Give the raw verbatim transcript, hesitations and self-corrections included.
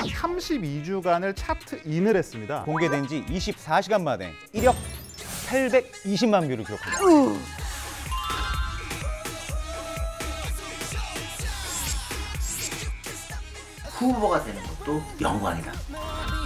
삼십이 주간을 차트인을 했습니다. 공개된 지 이십사 시간 만에 일억 팔백이십만 뷰를 기록합니다. 후보가 되는 것도 영광이다.